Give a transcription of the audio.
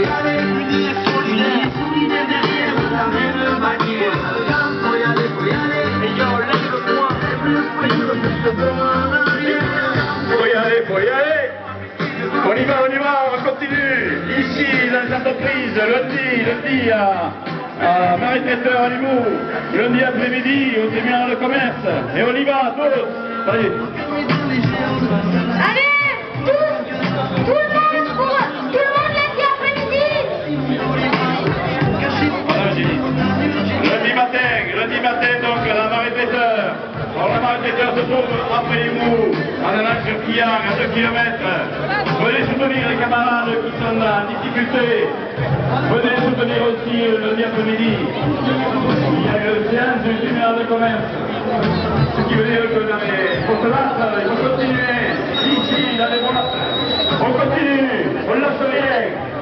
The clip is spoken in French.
Faut y aller. On y va, on continue. Ici, dans les entreprises, lundi à Marais-Traiteur à Limoux, lundi après-midi au tribunal de commerce. Et on y va, tous. Allez. Allez, tout le monde lundi après-midi. Lundi matin, donc, à la Marais-Traiteur. Alors, la Marais-Traiteur se trouve après Limoux, à la sur-Quillan, à 2 km. Venez soutenir les camarades qui sont en difficulté. Venez soutenir aussi lundi après-midi. Il y a une séance du tribunal de commerce. Ce qui veut dire que dans les postulates, il faut continuer. Ici, dans les boîtes, on continue, on ne lâche rien.